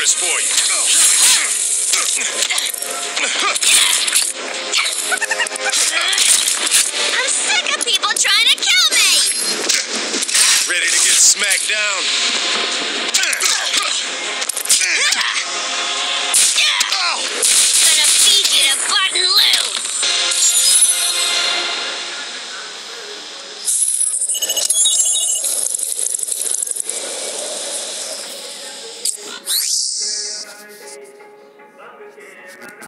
dangerous for you. I'm sick of people trying to kill me! Ready to get smacked down?